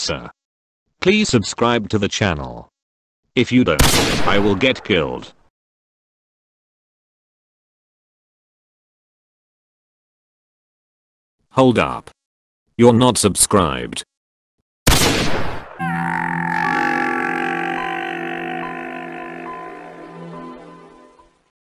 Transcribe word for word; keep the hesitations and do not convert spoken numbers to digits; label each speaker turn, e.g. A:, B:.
A: answer. Please subscribe to the channel. If you don't, I will get killed. Hold up. You're not subscribed.